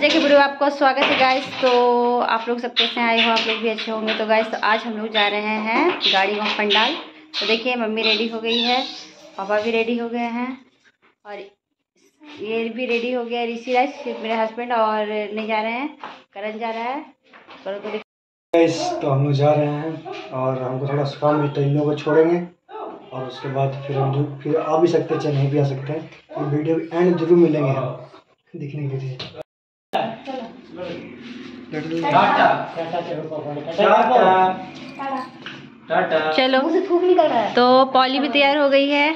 के वीडियो आपका स्वागत है गाइस। तो आप लोग सब कैसे आए हो, आप लोग भी अच्छे होंगे। तो गाइस तो आज हम लोग जा रहे हैं गाड़ी में पंडाल। तो देखिए मम्मी रेडी हो गई है, पापा भी रेडी हो गए हैं और ये भी रेडी हो गया। ऋषिराज मेरे हस्बैंड और नहीं जा रहे हैं, करण जा रहा है। गाइस तो हम लोग जा रहे हैं और हमको थोड़ा सा काम है तो इन लोगों को छोड़ेंगे और उसके बाद फिर हम फिर आ भी सकते हैं चाहे नहीं भी आ सकते हैं। तो वीडियो एंड जरूर मिलेंगे हम दिखने के लिए। चलो थूक निकल रहा है। तो पॉली भी तैयार हो गई है।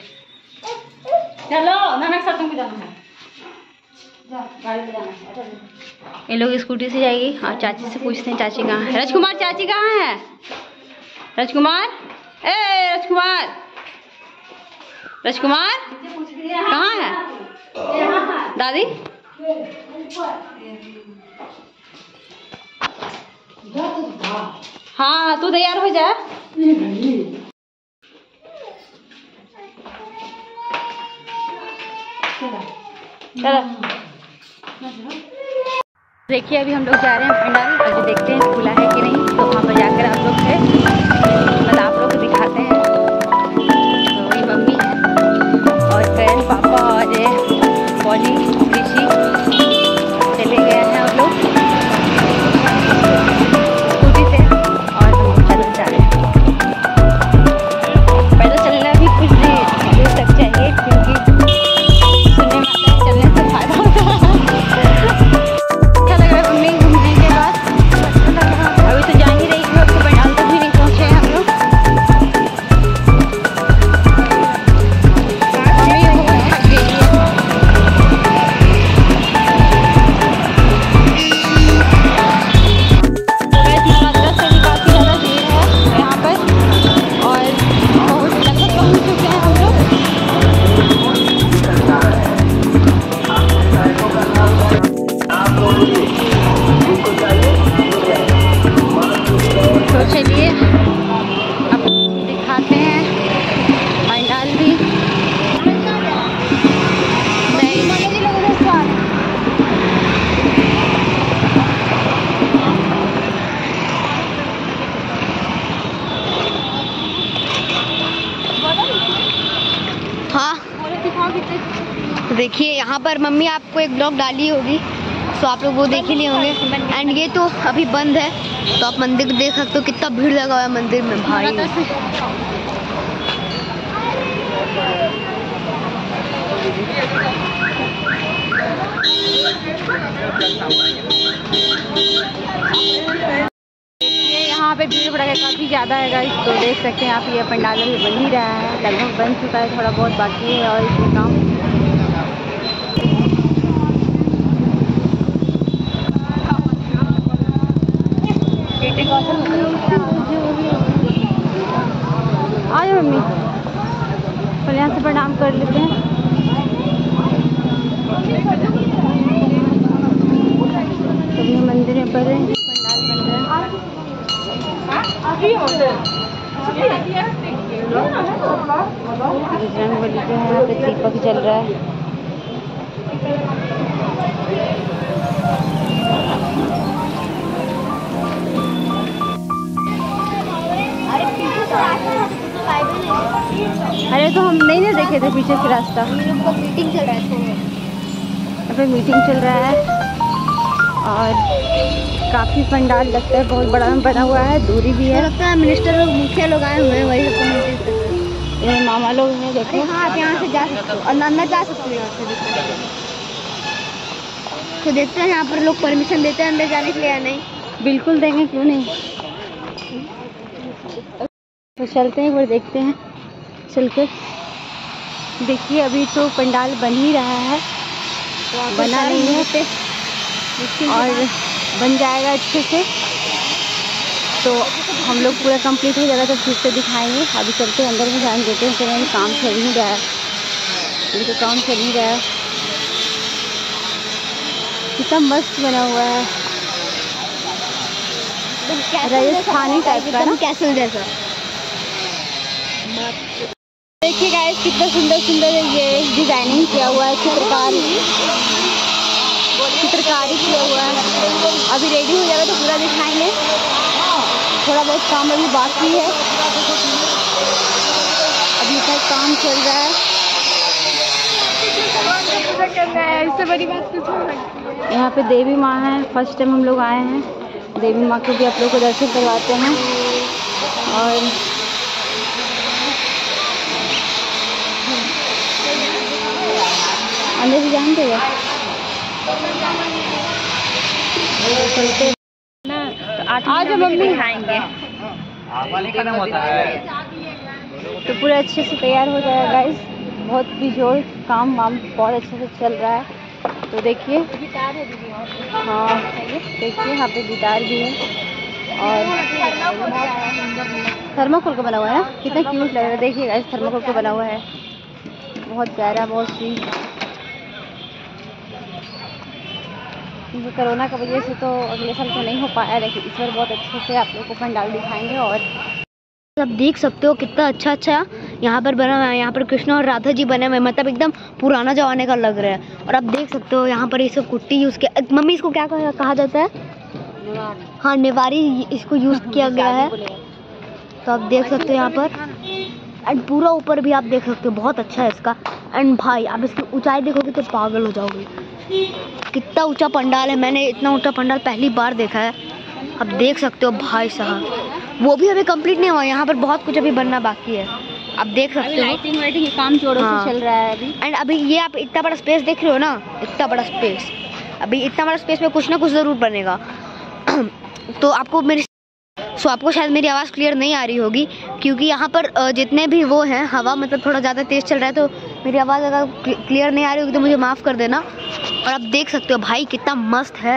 चलो नाना के साथ तुमको जाना है, गाड़ी में जाना है। ये लोग स्कूटी से जाएगी और चाची से पूछते हैं चाची कहाँ है। राजकुमार चाची कहाँ है? राजकुमार, ए राजकुमार, राजकुमार कहाँ है? दादी हाँ तू तैयार हो जा। चलो देखिए अभी हम लोग जा रहे हैं पंडाल। अभी देखते हैं खुला है कि नहीं, तो वहाँ पर जाकर आप लोग से मतलब आप लोग को दिखाते हैं। तो ये मम्मी और करण, पापा और पॉली, ऋषि चले गए हैं हम लोग स्कूटी से और हम लोग पैदल जा रहे हैं। पैदल चलना भी कुछ देर तक चाहिए क्योंकि सुनने में आता है चलने से फायदा होता है। अच्छा लग रहा है मम्मी घूमने के बाद। अभी तो जा ही रही थी, अब तो पंडाल तक भी नहीं पहुँचे हम लोग। मम्मी बहुत थक गई है। वैसे मात्रा से भी काफ़ी ज़्यादा भीड़ है यहाँ पर और बहुत लगभग पहुँच चुके हैं हम लोग। तो चलिए अब दिखाते हैं पंडाल भी। हाँ देखिए यहाँ पर मम्मी आपको एक ब्लॉग डाली होगी तो आप लोग वो देख ही लिए होंगे। एंड ये तो अभी बंद है तो आप मंदिर देख सकते हो, कितना भीड़ लगा हुआ है मंदिर में भाई। ये यहाँ पे भीड़ भड़का काफ़ी ज़्यादा है गाइस। तो देख सकते हैं आप ये पंडाल अभी बन ही रहा है, लगभग बन चुका है, थोड़ा बहुत बाकी है और इसमें काम। आ जाओ मम्मी, पहले यहाँ से प्रणाम कर लेते हैं। सभी मंदिर में पर पंडाल बन रहा है। बजरंग बली के यहाँ पे दीपक जल रहा है। अरे तो हम नहीं ना देखे थे पीछे से रास्ता। मीटिंग चल रहा है, यहाँ पे मीटिंग चल रहा है और काफ़ी पंडाल लगता है, बहुत बड़ा बना हुआ है, दूरी भी है। लगता है मिनिस्टर लोग, मुखिया लोग आए हुए हैं, वही सबको ये मामा लोग हैं देखो। हाँ आप यहाँ से जा सकते हो और अंदर जा सकते हो यहाँ से। तो देखते हैं यहाँ पर लोग परमिशन देते हैं अंदर जाने के लिए या नहीं। बिल्कुल देंगे, क्यों नहीं। तो चलते हैं एक बार, देखते हैं चल कर। देखिए अभी तो पंडाल बन ही रहा है, बना नहीं है और बन जाएगा अच्छे से तो हम लोग पूरा कंप्लीट हो जाएगा तो फिर से दिखाएंगे। अभी चलते हैं अंदर में, ध्यान देते हैं कि काम चल ही रहा है, अभी तो काम चल ही रहा है। कितना मस्त बना हुआ है, राजस्थानी टाइप का ना, कैसल जैसा। देखिए गाइस कितना सुंदर सुंदर ये डिजाइनिंग किया हुआ है, चित्रकार कार्य किया हुआ है। अभी रेडी हो जाएगा तो पूरा दिखाएंगे। थोड़ा बहुत काम अभी बाकी है, अभी तक काम चल रहा है। इससे बड़ी बात कुछ नहीं। यहाँ पे देवी माँ है, फर्स्ट टाइम हम लोग आए हैं। देवी माँ के भी आप लोग को दर्शन करवाते हैं। और अंदर से जानते हैं ना, तो आज हम दिखाएंगे। तो पूरा अच्छे से तैयार हो जाएगा गाइस। बहुत बेजोड़ काम वाम बहुत अच्छे से चल रहा है। तो देखिए, हाँ देखिए यहाँ पे गिटार भी है और थर्माकोल का बना हुआ है ना, कितना क्यूट लग रहा है। देखिए गाइस, थर्माकोल का बना हुआ है, बहुत प्यारा, बहुत सी। कोरोना की वजह से तो अगले साल तो नहीं हो पाया, लेकिन इस बार बहुत अच्छे से आप लोग को पंडाल दिखाएंगे। और आप देख सकते हो कितना अच्छा यहाँ पर बना हुआ है। यहाँ पर कृष्ण और राधा जी बने हुए, मतलब एकदम पुराना जमाने का लग रहा है। और आप देख सकते हो यहाँ पर ये सब कुट्टी यूज़ किया। मम्मी इसको क्या कहा जाता है? हाँ, नेवारी इसको यूज़ किया गया है। तो आप देख सकते हो यहाँ पर। एंड पूरा ऊपर भी आप देख सकते हो, बहुत अच्छा है इसका। एंड भाई आप इसकी ऊंचाई देखोगे तो पागल हो जाओगे, कितना ऊंचा पंडाल है। मैंने इतना ऊंचा पंडाल पहली बार देखा है। आप देख सकते हो भाई साहब, वो भी अभी कंप्लीट नहीं हुआ, यहाँ पर बहुत कुछ अभी बनना बाकी है। आप देख सकते हो लाइटिंग वाइटिंग काम जोरों से चल रहा है अभी। एंड अभी ये आप इतना बड़ा स्पेस देख रहे हो ना, इतना बड़ा स्पेस, अभी इतना बड़ा स्पेस में कुछ ना कुछ ज़रूर बनेगा। तो आपको शायद मेरी आवाज़ क्लियर नहीं आ रही होगी, क्योंकि यहाँ पर जितने भी वो हैं, हवा मतलब थोड़ा ज़्यादा तेज़ चल रहा है, तो मेरी आवाज़ अगर क्लियर नहीं आ रही होगी तो मुझे माफ़ कर देना। और आप देख सकते हो भाई कितना मस्त है।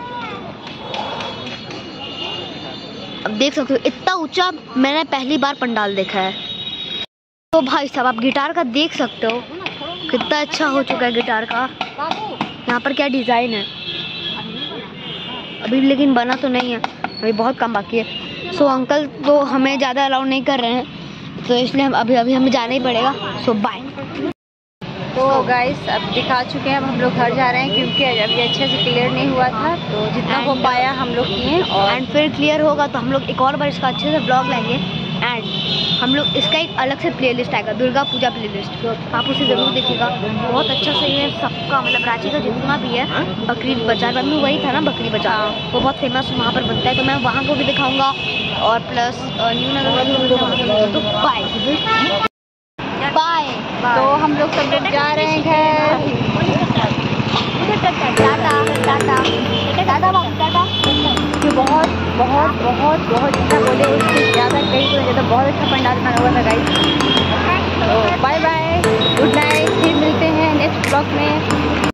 अब देख सकते हो इतना ऊंचा मैंने पहली बार पंडाल देखा है। तो भाई साहब आप गिटार का देख सकते हो कितना अच्छा हो चुका है गिटार का। यहाँ पर क्या डिज़ाइन है अभी, लेकिन बना तो नहीं है, अभी बहुत कम बाकी है। सो अंकल तो हमें ज़्यादा अलाउ नहीं कर रहे हैं, तो इसलिए हम अभी हमें जाना ही पड़ेगा। सो बाय। तो गाइस अब दिखा चुके हैं, अब हम लोग घर जा रहे हैं, क्योंकि अभी अच्छे से क्लियर नहीं हुआ था, तो जितना हो पाया हम लोग किए। और एंड फिर क्लियर होगा तो हम लोग एक और बार इसका अच्छे से ब्लॉग लाएंगे। एंड हम लोग इसका एक अलग से प्लेलिस्ट आएगा, दुर्गा पूजा प्लेलिस्ट, तो आप उसे ज़रूर देखिएगा। बहुत अच्छा सही है सबका, मतलब रांची का जितना भी है बकरी बाजार में वही था ना, बकरी बाजार वो बहुत फेमस वहाँ पर बनता है, तो मैं वहाँ को भी दिखाऊँगा। और प्लस न्यू नगर में तो बाय बाय। तो हम लोग सब लोग जा रहे हैं घर। टाटा। बहुत बहुत बहुत बहुत अच्छा बोले, उससे ज़्यादा कहीं तो ज़्यादा बहुत अच्छा पंडाल बना हुआ था गाइस। तो बाय बाय, गुड नाइट, फिर मिलते हैं नेक्स्ट ब्लॉग में।